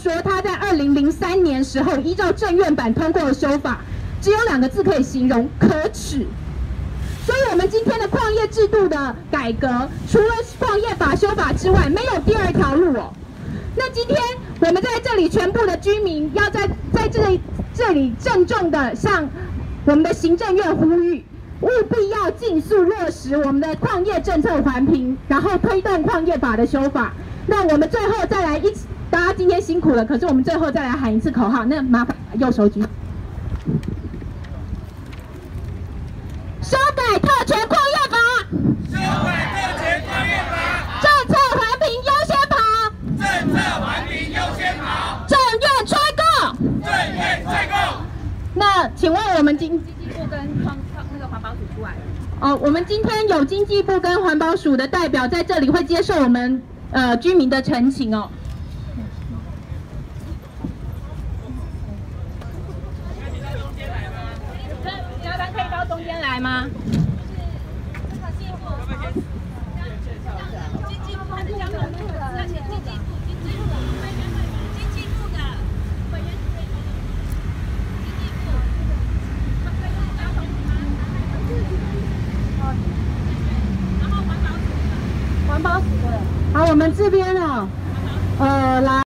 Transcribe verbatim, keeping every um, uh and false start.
说，他在二零零三年时候依照政院版通过的修法，只有两个字可以形容：可耻。所以，我们今天的矿业制度的改革，除了矿业法修法之外，没有第二条路哦。那今天我们在这里全部的居民要在在这里这里郑重的向我们的行政院呼吁，务必要尽速落实我们的矿业政策环评，然后推动矿业法的修法。那我们最后再来一起，大家今天辛苦了，可是我们最后再来喊一次口号。那麻烦右手举。修改特权矿业法， 修改特权矿业法， 政策环评优先跑， 政策环评优先跑， 政院催购， 政院催购。 那请问我们经经济部跟环那个环保署出来了。 哦，我们今天有经济部跟环保署的代表在这里会接受我们呃居民的陈情哦。 麻烦可以到中间来吗？ 环保署的。好，我们这边哦，呃，来。